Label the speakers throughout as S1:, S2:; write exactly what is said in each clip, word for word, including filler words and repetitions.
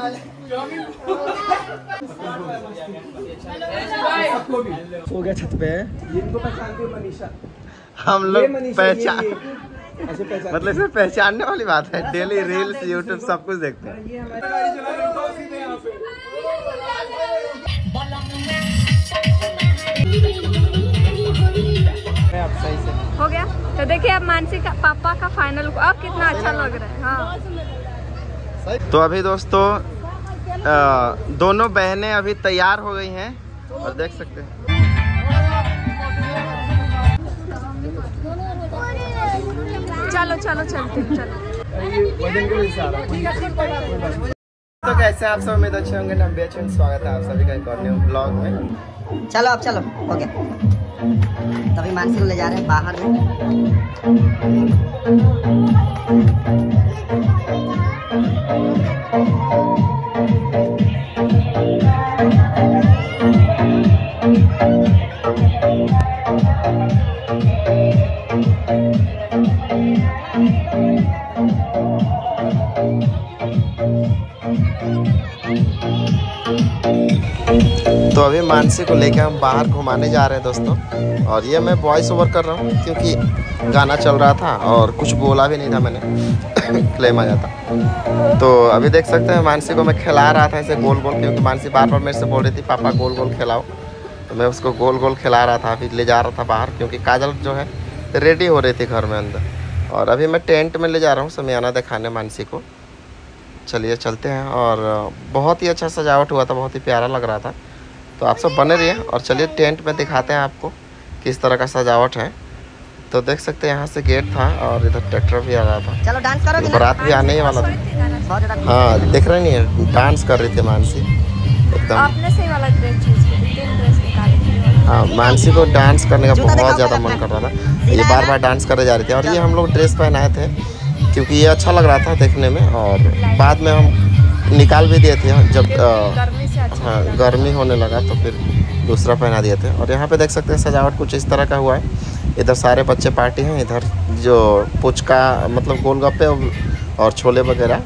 S1: हो गया छत पे। इनको पहचानते हो मनीषा?
S2: हम लोग पहचान मतलब इसमें पहचानने वाली बात है। डेली रील्स यूट्यूब सब कुछ देखते हैं।
S3: हो गया तो देखिए अब मानसी का पापा का फाइनल अब कितना अच्छा लग रहा है। हाँ
S2: तो अभी दोस्तों आ, दोनों बहनें अभी तैयार हो गई हैं और देख सकते हैं।
S3: चलो चलो चलते हैं चलो।
S2: तो कैसे आप सब? उम्मीद अच्छे होंगे ना? बेचैन स्वागत है आप सभी का एक और न्यू ब्लॉग में।
S4: चलो अब चलो हो गया। तभी मानसी को ले जा रहे हैं बाहर में।
S2: तो अभी मानसी को लेके हम बाहर घुमाने जा रहे हैं दोस्तों। और ये मैं वॉइस ओवर कर रहा हूँ क्योंकि गाना चल रहा था और कुछ बोला भी नहीं था मैंने क्लेम आ जाता। तो अभी देख सकते हैं मानसी को मैं खिला रहा था ऐसे गोल गोल, क्योंकि मानसी बार बार मेरे से बोल रही थी पापा गोल गोल खिलाओ। तो मैं उसको गोल गोल खिला रहा था, अभी ले जा रहा था बाहर क्योंकि काजल जो है रेडी हो रही थी घर में अंदर। और अभी मैं टेंट में ले जा रहा हूँ समियाना दिखाने मानसी को। चलिए चलते हैं। और बहुत ही अच्छा सजावट हुआ था, बहुत ही प्यारा लग रहा था। तो आप सब बने रहिए और चलिए टेंट में दिखाते हैं आपको किस तरह का सजावट है। तो देख सकते हैं यहाँ से गेट था और इधर ट्रैक्टर भी आ रहा था।
S4: चलो डांस करोगे?
S2: बारात भी आने ही वाला था। हाँ देख रहे नहीं है, डांस कर रही थी मानसी एकदम।
S3: आपने सही वाला ड्रेस चूज किया।
S2: हाँ मानसी को डांस करने का बहुत ज़्यादा मन कर रहा था। ये बार बार डांस करने जा रही थी। और ये हम लोग ड्रेस पहनाए थे क्योंकि ये अच्छा लग रहा था देखने में। और बाद में हम निकाल भी दिए थे जब
S3: गर्मी से अच्छा
S2: हाँ गर्मी होने लगा तो फिर दूसरा पहना दिए थे। और यहाँ पे देख सकते हैं सजावट कुछ इस तरह का हुआ है। इधर सारे बच्चे पार्टी हैं, इधर जो पुचका मतलब गोलगप्पे और छोले वगैरह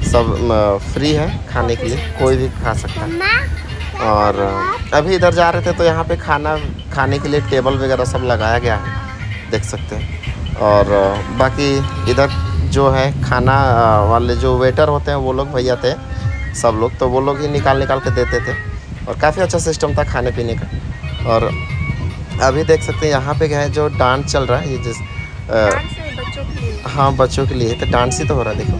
S2: सब फ्री है खाने के लिए, कोई भी खा सकता है। और अभी इधर जा रहे थे तो यहाँ पे खाना खाने के लिए टेबल वगैरह सब लगाया गया है, देख सकते हैं। और बाकी इधर जो है खाना वाले जो वेटर होते हैं वो लोग भैया थे सब लोग, तो वो लोग ही निकाल निकाल के देते थे। और काफ़ी अच्छा सिस्टम था खाने पीने का। और अभी देख सकते हैं यहाँ पे क्या है जो डांस चल रहा है, ये जिस
S3: बच्चों के लिए।
S2: हाँ बच्चों के लिए तो डांस ही तो हो रहा है, देखो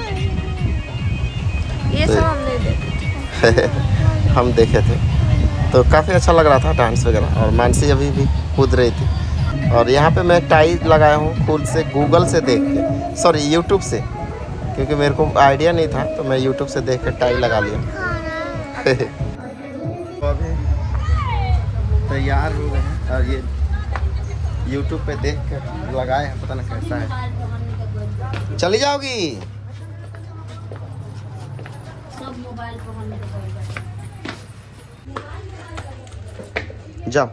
S3: ये सब हमने देखे
S2: हम देखे थे तो काफ़ी अच्छा लग रहा था डांस वगैरह। और मानसी अभी भी कूद रही थी। और यहाँ पे मैं टाई लगाया हूँ खुद से, गूगल से देख के, सॉरी यूट्यूब से, क्योंकि मेरे को आइडिया नहीं था तो मैं यूट्यूब से देख के टाई लगा लिया। तो अभी तैयार हो गए हैं और ये यूट्यूब पे देख कर लगाए हैं, पता नहीं कैसा है। चली जाओगी? जाओ।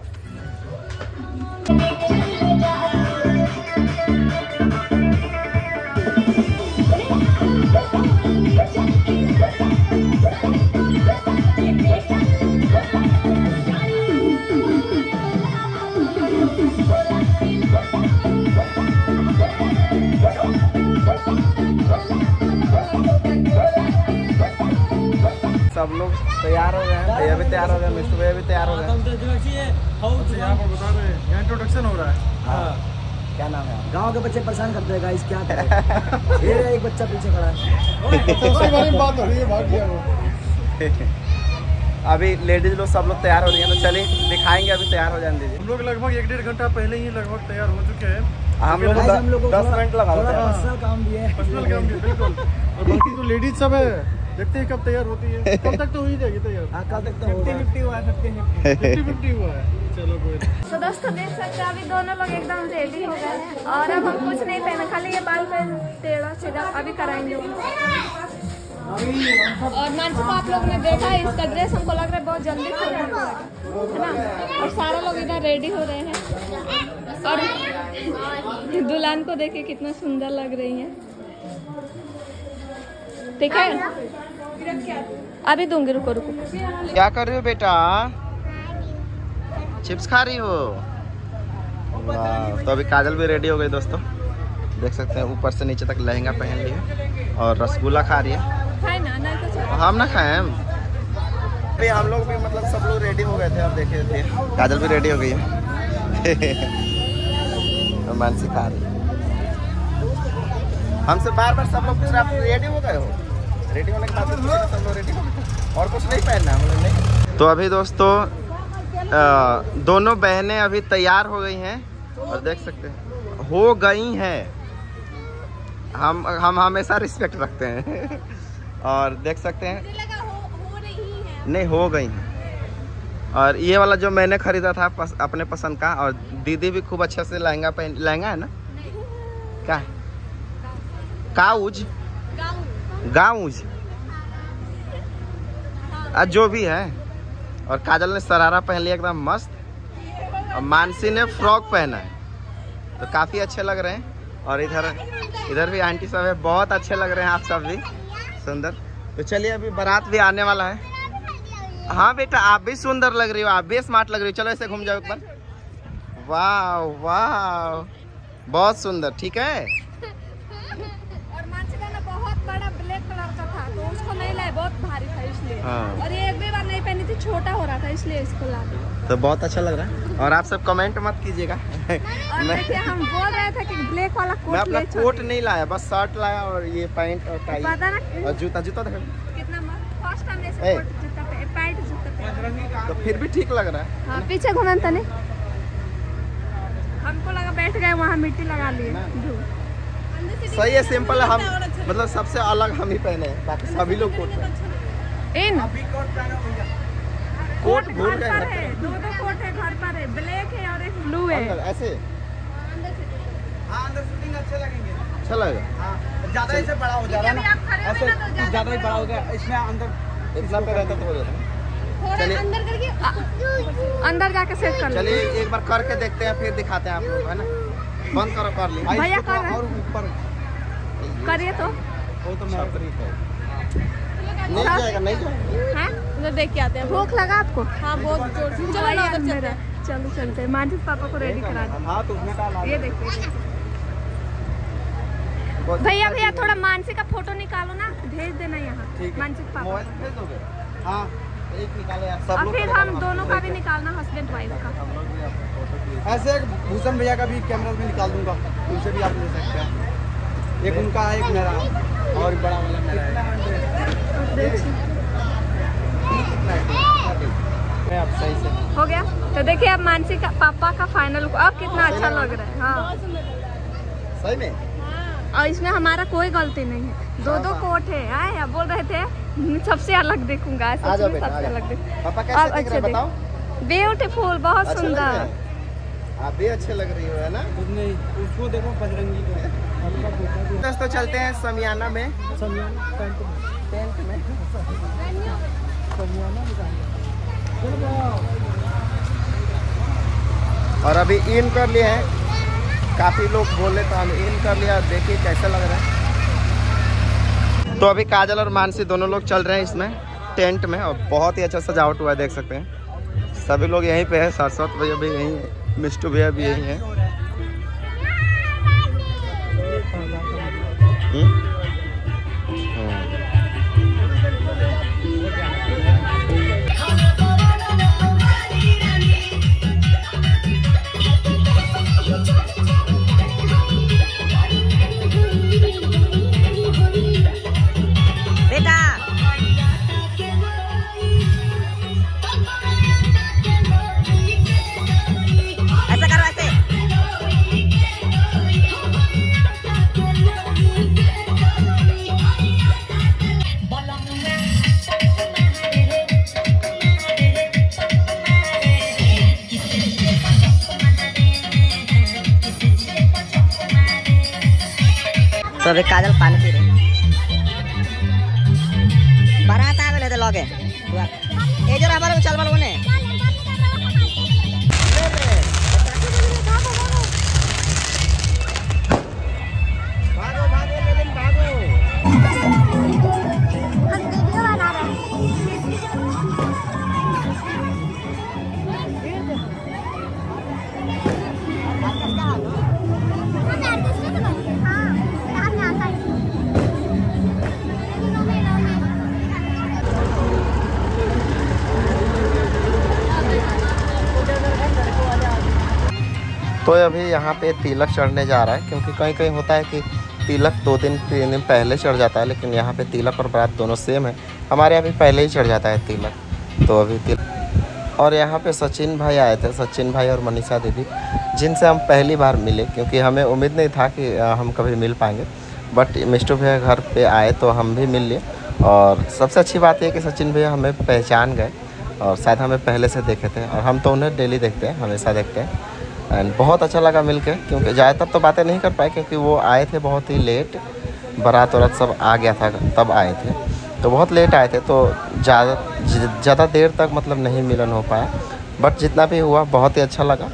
S2: सब लोग तैयार हो गए हैं, भैया भी तैयार हो गए, मिस्टर भैया भी तैयार हो गए। यहाँ पर बता रहे हैं, यहाँ इंट्रोडक्शन हो रहा है। हाँ क्या नाम है?
S1: गांव के बच्चे परेशान करते हैं गाइस, क्या करें। ये एक बच्चा पीछे खड़ा है। बात हो रही है, भाग गया वो।
S2: अभी लेडीज लोग सब लोग तैयार हो रही हैं, तो चलिए दिखाएंगे। अभी तैयार हो जाने दीजिए।
S5: हम लोग लगभग एक डेढ़ घंटा पहले ही लगभग तैयार हो चुके हैं।
S2: हम लोग दस मिनट लगा देते हैं।
S1: पर्सनल काम भी है,
S5: पर्सनल काम भी बिल्कुल। और बाकी जो लेडीज सब है देखते हैं कब तैयार होती है। कल तक तो हो ही जाएगी तैयार।
S1: हाँ कल तक तो फिफ्टी फिफ्टी हुआ है,
S5: फिफ्टी फिफ्टी हुआ है। चलो कोई।
S3: तो दोस्तों देख सकते हैं अभी दोनों लोग एकदम रेडी हो गए हैं और अब हम कुछ नहीं पहने, खाली ये बाल पे टेढ़ा सीधा अभी कराएंगे। और मानसी को आप लोग ने देखा है, इसका ड्रेस हमको लग रहा है बहुत जल्दी खोलना है ना। और सारे लोग इधर रेडी हो रहे हैं और दुल्हन को देखे कितना सुंदर लग रही है। ठीक है। अभी दूंगी, रुको रुको।
S2: क्या कर रही हो बेटा? चिप्स खा रही हो? वाह। तो अभी काजल भी रेडी हो गई दोस्तों, देख सकते हैं ऊपर से नीचे तक लहंगा पहन लिया और रसगुल्ला खा रही है।
S3: खाए ना ना कुछ
S2: हम ना खाए हम अभी, हम लोग भी मतलब सब लोग रेडी हो गए थे और देखे थे काजल भी रेडी हो गई है। तो मानसी खा रही है। हमसे बार बार सब लोग पूछ रहे आप रेडी हो गए हो? रेडी होने के बाद सब लोग रेडी हो गए और कुछ नहीं पहनना हम लोग नहीं। तो अभी दोस्तों आ, दोनों बहनें अभी तैयार हो गई हैं और देख सकते हैं हो गई हैं। हम हम हमेशा रिस्पेक्ट रखते हैं और देख सकते हैं नहीं हो गई हैं। और ये वाला जो मैंने खरीदा था पस, अपने पसंद का, और दीदी भी खूब अच्छे से लहंगा पहन, लहंगा है ना क्या काउज गाउज आज जो भी है। और काजल ने सरारा पहन लिया एकदम मस्त, और मानसी ने फ्रॉक पहना है तो काफ़ी अच्छे लग रहे हैं। और इधर इधर भी आंटी सब है, बहुत अच्छे लग रहे हैं आप सब भी सुंदर। तो चलिए अभी बारात भी आने वाला है। हाँ बेटा आप भी सुंदर लग रही हो, आप भी स्मार्ट लग रही हो। चलो ऐसे घूम जाओ एक बार। वाह वाह बहुत सुंदर, ठीक है।
S3: और मानसी का ना बहुत बड़ा ब्लैक कलर का था तो उसको नहीं लाए, बहुत भारी था इसलिए।
S2: हाँ।
S3: और ये एक भी बार नहीं पहनी थी, छोटा हो रहा था इसलिए इसको ला दिया।
S2: तो बहुत अच्छा लग रहा है। और आप सब कमेंट मत कीजिएगा।
S3: और
S2: मैं
S3: देखिए हम बोल रहे थे कि ब्लैक वाला
S2: मैं
S3: कोट
S2: अपना
S3: ले
S2: कोट नहीं लाया, बस शर्ट लाया और ये पैंट और टाई
S3: पता ना
S2: और जूता जूता देखो
S3: कितना फर्स्ट टाइम ऐसे
S2: ए।
S3: कोट जूता पे पैंट जूता पे।
S2: तो फिर भी ठीक लग रहा है।
S3: हाँ पीछे घुमन तने, हमको लगा बैठ गए वहाँ मिट्टी लगा लिए।
S2: सही है, सिंपल है। हम मतलब सबसे अलग हम ही पहने हैं, बाकी सभी लोग कोट पहने।
S3: इन
S2: कोट
S3: कोट
S2: भूल
S3: घर
S2: गए
S3: पर
S2: ना।
S3: है, दो दो कोट है घर पर है, ब्लैक है और एक ब्लू है।
S2: अंदर ऐसे
S1: हाँ अंदर शूटिंग अच्छे लगेंगे।
S2: अच्छा लगेगा।
S1: हाँ ज्यादा ऐसे बड़ा हो जा रहा है
S3: अभी
S1: ना,
S3: आप खड़े
S1: ऐसे
S3: हो ना तो ज्यादा
S1: ज्यादा ही बड़ा हो गया इसमें अंदर
S2: इतना पे रहता तो हो जाता है।
S3: थोड़ा
S2: चलिए।
S3: अंदर करके अंदर जाके सेट कर लो।
S2: चलिए एक बार करके देखते हैं, फिर दिखाते हैं आप लोग, है ना। बंद करो, कर ली।
S3: भैया कर रहे हैं।
S1: और ऊपर
S3: करिए तो
S1: वो तो मैं
S2: नहीं जाएगा, नहीं जाएगा।
S3: हैं उधर देख के आते हैं। भूख लगा आपको? हाँ बहुत जोर से। चलो ना उधर चलते हैं। चलो चलते हैं। मानसी पापा को रेडी करा दो।
S1: हाँ तो उसमें का
S3: ये देखिए भैया भैया थोड़ा मानसी का फोटो निकालो ना, भेज देना यहाँ मानसी के पापा।
S2: मोबाइल भेज दोगे?
S1: हाँ
S2: एक निकालो यार, सब
S3: और
S2: लोग
S3: फिर
S2: का
S3: हम
S2: निकालो।
S3: दोनों का भी निकालना, हस्बैंड वाइफ का।
S2: हम लोग भी अपना फोटो क्लिक।
S1: ऐसे एक भूषण भैया का भी कैमरा में निकाल दूंगा, उनसे भी आप ले सकते हैं। एक उनका है, एक मेरा, और बड़ा वाला मेरा है। मैं अब सही से
S3: हो गया। तो देखिए अब मानसी का पापा का फाइनल, अब कितना अच्छा लग रहा है। हाँ
S2: सही में
S3: और इसमें हमारा कोई गलती नहीं है। दो दो कोट है। आए अब बोल रहे थे सबसे अलग देखूंगा,
S2: आ जाओ
S3: सबसे
S2: बेटा, आ जाओ।
S3: अलग देखूंगा।
S2: पापा
S3: अब
S2: कैसे दिख
S3: अच्छे
S2: रहे हैं बताओ?
S3: ब्यूटीफुल, बहुत
S2: अच्छे लग रहे
S3: सुंदर।
S2: हैं? आप भी अच्छे लग रही हो, है ना।
S1: कुछ नहीं, उसको देखो बजरंगी को।
S2: दोस्तों चलते हैं समियाना में,
S1: समियाना टेंट में,
S2: टेंट में।
S1: समियाना निकाल।
S2: और अभी इन कर लिए हैं, काफ़ी लोग बोले तो हम इन कर लिया। देखिए कैसा लग रहा है। तो अभी काजल और मानसी दोनों लोग चल रहे हैं इसमें टेंट में, और बहुत ही अच्छा सजावट हुआ है, देख सकते हैं। सभी लोग यहीं पे है, सरस्वत भैया भी यहीं है, मिष्टू भैया भी यहीं है। हम्म?
S4: बेटा ऐसा करो, ऐसे तो अभी काजल पानी पी रही। बारात आ गए थे लगे ए जरा हमारे चल बल ने
S2: भागो भागो लेकिन भागो।
S3: हम वीडियो बना रहे हैं।
S2: तो अभी यहाँ पे तिलक चढ़ने जा रहा है, क्योंकि कहीं कहीं होता है कि तिलक दो दिन तीन दिन पहले चढ़ जाता है, लेकिन यहाँ पे तिलक और बारात दोनों सेम है। हमारे यहाँ भी पहले ही चढ़ जाता है तिलक, तो अभी तिलक। और यहाँ पे सचिन भाई आए थे, सचिन भाई और मनीषा दीदी, जिनसे हम पहली बार मिले, क्योंकि हमें उम्मीद नहीं था कि हम कभी मिल पाएंगे। बट मिस्टू भैया घर पे आए तो हम भी मिल लिए। और सबसे अच्छी बात यह कि सचिन भैया हमें पहचान गए, और शायद हमें पहले से देखे थे, और हम तो उन्हें डेली देखते हैं, हमेशा देखते हैं। एंड बहुत अच्छा लगा मिलके, क्योंकि ज़्यादातर तो बातें नहीं कर पाए, क्योंकि वो आए थे बहुत ही लेट, बारात वारात सब आ गया था तब आए थे, तो बहुत लेट आए थे, तो ज़्यादा ज़्यादा देर तक मतलब नहीं मिलन हो पाया। बट जितना भी हुआ बहुत ही अच्छा लगा।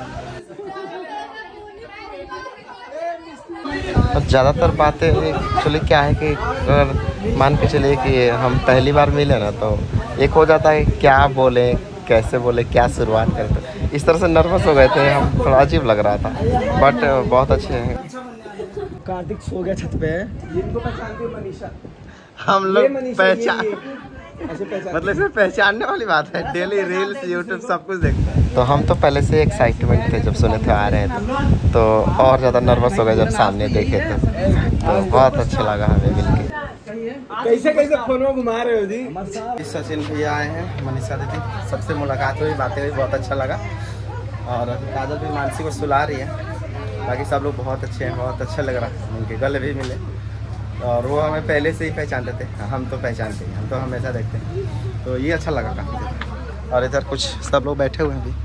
S2: और ज़्यादातर बातें एक्चुअली क्या है कि अगर मान के चलिए कि हम पहली बार मिले ना, तो एक हो जाता है क्या बोलें, कैसे बोले, क्या शुरुआत करें, तो इस तरह से नर्वस हो गए थे हम, थोड़ा अजीब लग रहा था। बट बहुत अच्छे हैं।
S1: कार्तिक सो गया छत पे, इनको पहचानती है मनीषा।
S2: हम लोग पहचान
S1: ऐसे पहचान
S2: मतलब इसमें पहचानने वाली बात है, डेली रील्स यूट्यूब सब कुछ देखते हैं। तो हम तो पहले से एक्साइटमेंट थे, जब सुने थे आ रहे थे, तो और ज़्यादा नर्वस हो गए जब सामने देखे थे, तो बहुत अच्छा लगा हमें मिलके।
S1: कैसे कैसे फोन में घुमा रहे हो जी?
S2: सचिन भैया आए हैं, मनीषा दीदी, सबसे मुलाकात हुई, बातें हुई, बहुत अच्छा लगा। और काजल भी मानसी को सुला रही है। बाकी सब लोग बहुत अच्छे हैं, बहुत अच्छा लग रहा है, उनके गले भी मिले। और वो हमें पहले से ही पहचानते थे, हम तो पहचानते हैं, हम तो हमेशा देखते हैं, तो ये अच्छा लगा काफ़ी। और इधर कुछ सब लोग बैठे हुए हैं अभी।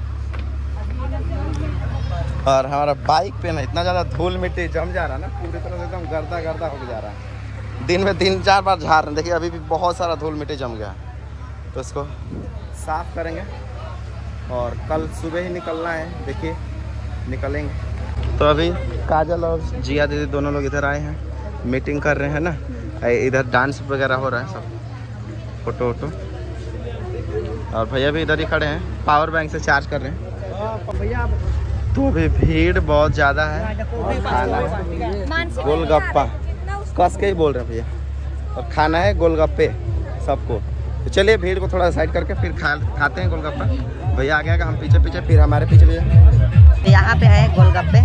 S2: और हमारा बाइक पे ना इतना ज़्यादा धूल मिट्टी जम जा रहा है ना, पूरी तरह से एकदम गर्दा गर्दा हो जा रहा है। दिन में तीन चार बार झाड़ रहे हैं, देखिए अभी भी बहुत सारा धूल मिट्टी जम गया है, तो इसको साफ़ करेंगे। और कल सुबह ही निकलना है, देखिए निकलेंगे। तो अभी काजल और जिया दीदी दोनों लोग इधर आए हैं, मीटिंग कर रहे हैं ना, इधर डांस वगैरह हो रहा है, सब फोटो वोटो। और भैया भी इधर ही खड़े हैं, पावर बैंक से चार्ज कर रहे हैं। तो अभी भीड़ बहुत ज़्यादा है। खाना है गोलगप्पा, कस के ही बोल रहे हैं भैया, और खाना है गोलगप्पे सबको। तो चलिए भीड़ को थोड़ा साइड करके फिर खा खाते हैं गोलगप्पा। भैया आ गया का हम पीछे पीछे, फिर हमारे पीछे भैया।
S4: यहाँ पे है गोलगप्पे,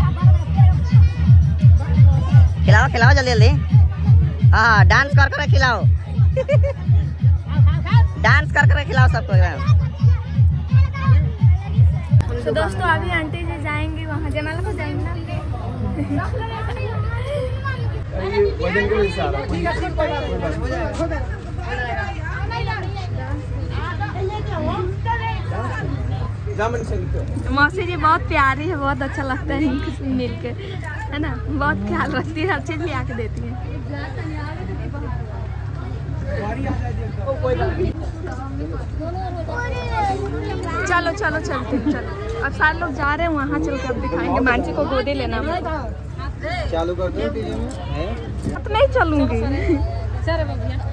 S4: खिलाओ खिलाओ जल्दी जल्दी। हाँ डांस कर कर खिलाओ डांस कर कर खिलाओ सबको।
S3: तो दोस्तों अभी आंटी जी जाएंगे वहाँ, जयमाला को जाएंगे ना। मौसी जी बहुत प्यारी है, बहुत अच्छा लगता है इनसे मिल के, है ना, बहुत ख्याल रखती है, हर चीज ले आके देती है। चलो चलो चलते हैं, चलो अब सारे लोग जा रहे हैं वहाँ, चल के अब दिखाएंगे। मानसी को गोदी लेना
S1: चालू कर दो,
S3: तो नहीं चलूंगी।